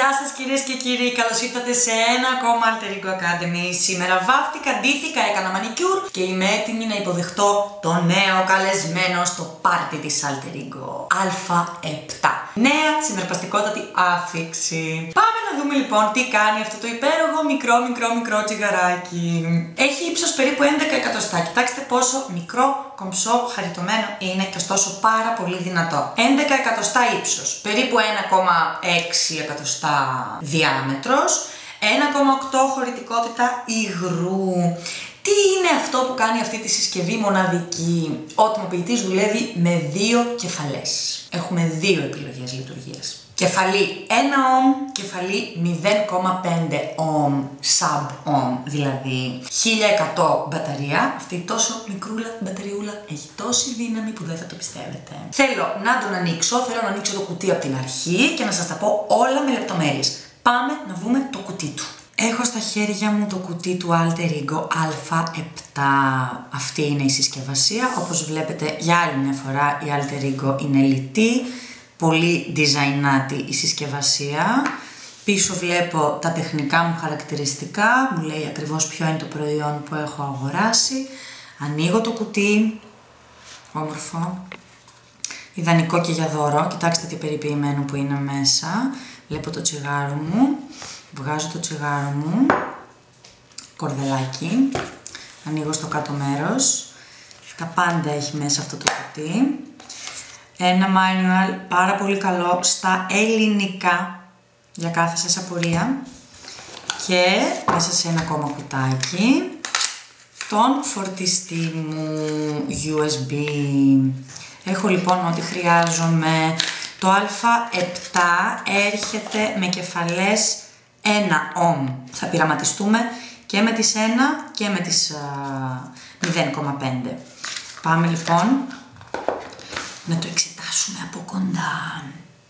Γεια σας κυρίες και κύριοι, καλώς ήρθατε σε ένα ακόμα Alter Ego Academy. Σήμερα βάφτηκα, ντύθηκα, έκανα μανικιούρ και είμαι έτοιμη να υποδεχτώ το νέο καλεσμένο στο πάρτι της Alter Ego Α7. Νέα συναρπαστικότατη άφιξη. Πάμε να δούμε λοιπόν τι κάνει αυτό το υπέροχο μικρό τσιγαράκι. Έχει ύψος περίπου 11 εκατοστά. Κοιτάξτε πόσο μικρό, κομψό, χαριτωμένο είναι και ωστόσο πάρα πολύ δυνατό. 11 εκατοστά ύψος, περίπου 1,6 εκατοστά διάμετρος, 1,8 χωρητικότητα υγρού. Τι είναι αυτό που κάνει αυτή τη συσκευή μοναδική? Ο ατμοποιητής δουλεύει με δύο κεφαλές. Έχουμε δύο επιλογές λειτουργίας. Κεφαλή 1 ohm, κεφαλή 0,5 ohm, sub-ohm, δηλαδή 1100 μπαταρία. Αυτή τόσο μικρούλα μπαταριούλα έχει τόση δύναμη που δεν θα το πιστεύετε. Θέλω να τον ανοίξω, θέλω να ανοίξω το κουτί από την αρχή και να σας τα πω όλα με λεπτομέρειες. Πάμε να δούμε το κουτί του. Έχω στα χέρια μου το κουτί του Alter Ego Α7. Αυτή είναι η συσκευασία. Όπως βλέπετε για άλλη μια φορά η Alter Ego είναι λιτή. Πολύ designaτη η συσκευασία. Πίσω βλέπω τα τεχνικά μου χαρακτηριστικά. Μου λέει ακριβώς ποιο είναι το προϊόν που έχω αγοράσει. Ανοίγω το κουτί. Όμορφο. Ιδανικό και για δώρο. Κοιτάξτε τι περιποιημένο που είναι μέσα. Βλέπω το τσιγάρο μου. Βγάζω το τσιγάρο μου. Κορδελάκι. Ανοίγω στο κάτω μέρος. Τα πάντα έχει μέσα αυτό το κουτί. Ένα manual πάρα πολύ καλό στα ελληνικά για κάθε σας απορία και μέσα σε ένα ακόμα κουτάκι τον φορτιστή μου USB. Έχω λοιπόν ό,τι χρειάζομαι. Το Α7 έρχεται με κεφαλές 1 ohm. Θα πειραματιστούμε και με τις 1 και με τις 0,5. Πάμε λοιπόν να το εξετάσουμε από κοντά.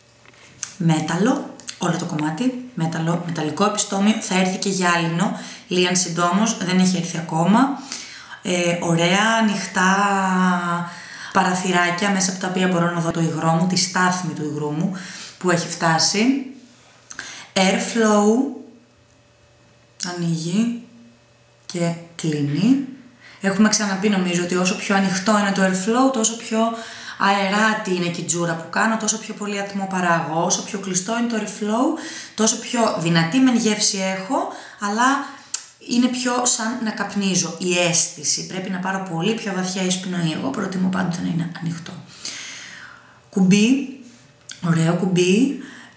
Μέταλλο, όλο το κομμάτι, μεταλλικό επιστόμιο, θα έρθει και γυάλινο, λίαν συντόμως, δεν έχει έρθει ακόμα. Ωραία ανοιχτά παραθυράκια μέσα από τα οποία μπορώ να δω το υγρό μου, τη στάθμη του υγρού μου που έχει φτάσει. Airflow, ανοίγει και κλείνει. Έχουμε ξαναπεί νομίζω ότι όσο πιο ανοιχτό είναι το airflow, τόσο πιο αεράτη είναι και η τζούρα που κάνω, τόσο πιο πολύ ατμό παράγω. Όσο πιο κλειστό είναι το airflow, τόσο πιο δυνατή μεν γεύση έχω, αλλά είναι πιο σαν να καπνίζω. Η αίσθηση πρέπει να πάρω πολύ πιο βαθιά εισπνοή. Εγώ προτιμώ πάντοτε να είναι ανοιχτό. Κουμπί, ωραίο κουμπί.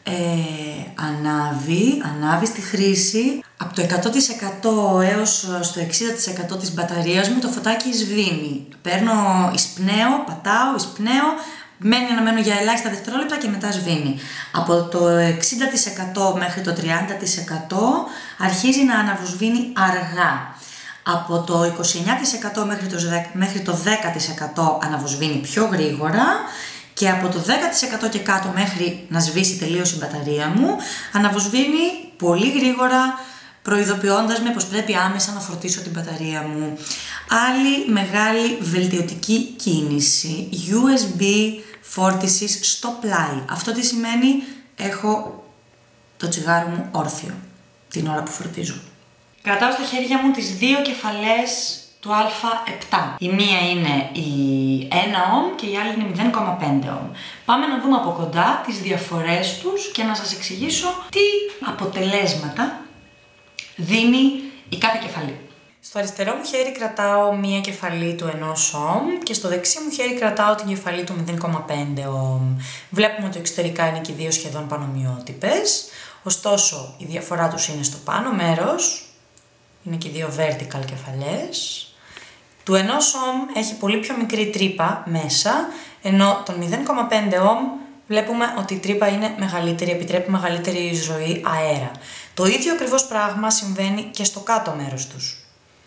Ανάβει στη χρήση. Από το 100% έως στο 60% της μπαταρίας μου το φωτάκι σβήνει. Παίρνω, εισπνέω, πατάω, εισπνέω, μένει αναμένω για ελάχιστα δευτερόλεπτα και μετά σβήνει. Από το 60% μέχρι το 30% αρχίζει να αναβοσβήνει αργά. Από το 29% μέχρι το 10% αναβοσβήνει πιο γρήγορα. Και από το 10% και κάτω μέχρι να σβήσει τελείως η μπαταρία μου, αναβοσβήνει πολύ γρήγορα, προειδοποιώντας με πως πρέπει άμεσα να φορτίσω την μπαταρία μου. Άλλη μεγάλη βελτιωτική κίνηση, USB φόρτισης στο πλάι. Αυτό τι σημαίνει? Έχω το τσιγάρο μου όρθιο την ώρα που φορτίζω. Κρατάω στα χέρια μου τις δύο κεφαλές του Α7. Η μία είναι η 1 ohm και η άλλη είναι 0,5 ohm. Πάμε να δούμε από κοντά τις διαφορές τους και να σας εξηγήσω τι αποτελέσματα δίνει η κάθε κεφαλή. Στο αριστερό μου χέρι κρατάω μία κεφαλή του 1 ohm και στο δεξί μου χέρι κρατάω την κεφαλή του 0,5 ohm. Βλέπουμε ότι εξωτερικά είναι και οι δύο σχεδόν πανομοιότυπες, ωστόσο η διαφορά τους είναι στο πάνω μέρος. Είναι και δύο vertical κεφαλές. Του 1 ohm έχει πολύ πιο μικρή τρύπα μέσα, ενώ τον 0,5 ohm βλέπουμε ότι η τρύπα είναι μεγαλύτερη, επιτρέπει μεγαλύτερη εισρωή αέρα. Το ίδιο ακριβώς πράγμα συμβαίνει και στο κάτω μέρος τους.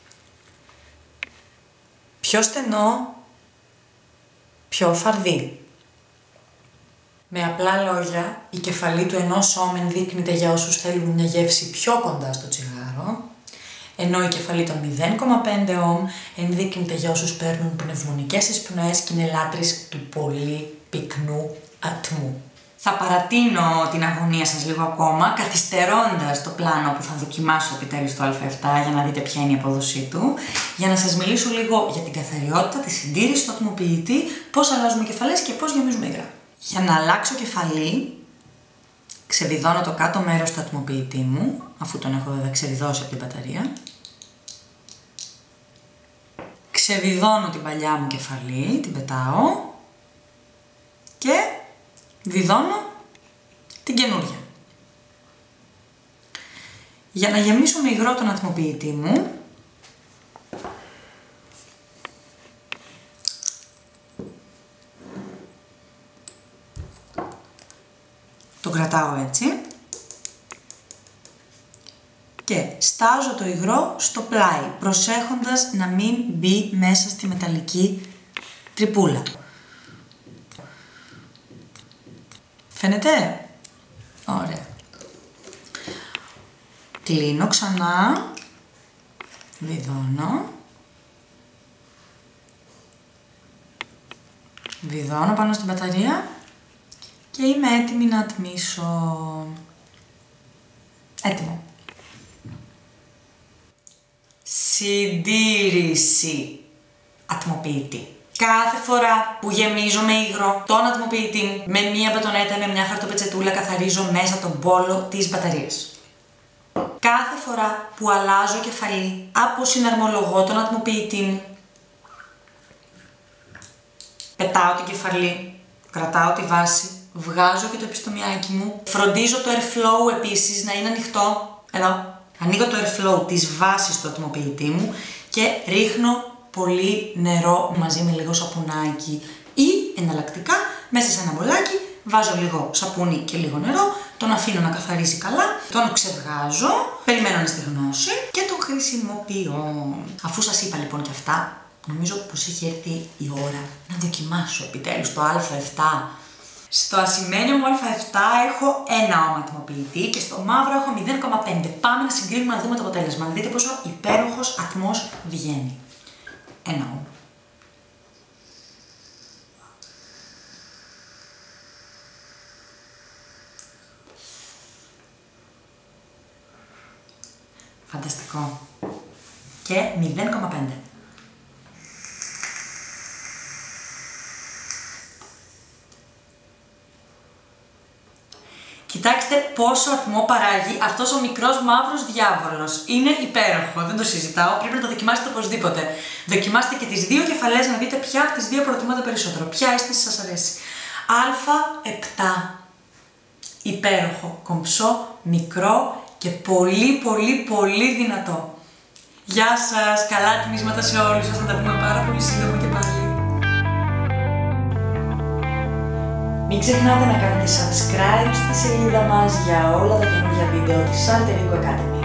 Πιο στενό, πιο φαρδί. Με απλά λόγια, η κεφαλή του 1 ohm ενδείκνυται για όσους θέλουν μια γεύση πιο κοντά στο τσιγάρο, ενώ η κεφαλή των 0,5 ohm ενδείκνυται για όσους παίρνουν πνευμονικές εισπνοές και είναι λάτρεις του πολύ πυκνού ατμού. Θα παρατείνω την αγωνία σας λίγο ακόμα, καθυστερώντας το πλάνο που θα δοκιμάσω επιτέλους το α7 για να δείτε ποια είναι η απόδοσή του, για να σας μιλήσω λίγο για την καθαριότητα, τη συντήρηση του ατμοποιητή, πώς αλλάζουμε κεφαλές και πώς γεμίζουμε υγρά. Για να αλλάξω κεφαλή, ξεβιδώνω το κάτω μέρος του ατμοποιητή μου, αφού τον έχω βέβαια ξεβιδώσει από την μπαταρία. Ξεβιδώνω την παλιά μου κεφαλή, την πετάω και βιδώνω την καινούρια. Για να γεμίσω με υγρό τον ατμοποιητή μου, το κρατάω έτσι και στάζω το υγρό στο πλάι, προσέχοντας να μην μπει μέσα στη μεταλλική τρυπούλα. Φαίνεται? Ωραία. Κλείνω ξανά, βιδώνω πάνω στην μπαταρία και είμαι έτοιμη να ατμίσω. Έτοιμο. Συντήρηση ατμοποιητή. Κάθε φορά που γεμίζω με υγρό τον ατμοποιητή μου, με μία μπατονέτα, με μια χαρτοπετσετούλα καθαρίζω μέσα τον μπόλο της μπαταρίας. Κάθε φορά που αλλάζω κεφαλή, αποσυναρμολογώ τον ατμοποιητή μου, πετάω την κεφαλή, κρατάω τη βάση, βγάζω και το επιστομιάκι μου, φροντίζω το airflow επίσης να είναι ανοιχτό, εδώ, ανοίγω το airflow της βάσης του ατμοποιητή μου και ρίχνω πολύ νερό μαζί με λίγο σαπουνάκι ή εναλλακτικά μέσα σε ένα μπολάκι βάζω λίγο σαπούνι και λίγο νερό, τον αφήνω να καθαρίσει καλά, τον ξεβγάζω, περιμένω να στεγνώσει και τον χρησιμοποιώ. Αφού σας είπα λοιπόν και αυτά, νομίζω πως έχει έρθει η ώρα να δοκιμάσω επιτέλους το α7. Στο ασημένιο μου α7 έχω ένα ώμα ατμοποιητή και στο μαύρο έχω 0,5. Πάμε να συγκρίνουμε να δούμε το αποτέλεσμα. Να δείτε πόσο υπέροχος ατμός βγαίνει. Ένα ώμα. Φανταστικό. Και 0,5. Κοιτάξτε πόσο ατμό παράγει αυτός ο μικρός μαύρος διάβολος. Είναι υπέροχο, δεν το συζητάω, πρέπει να το δοκιμάσετε οπωσδήποτε. Δοκιμάστε και τις δύο κεφαλές να δείτε ποια από τις δύο προτιμάτε περισσότερο. Ποια αίσθηση σας αρέσει. Α7. Υπέροχο, κομψό, μικρό και πολύ δυνατό. Γεια σας, καλά ατμίσματα σε όλους σας, θα τα πούμε πάρα πολύ σύντομα και πάλι. Μην ξεχνάτε να κάνετε subscribe στη σελίδα μας για όλα τα καινούργια βίντεο της Alter Ego Academy.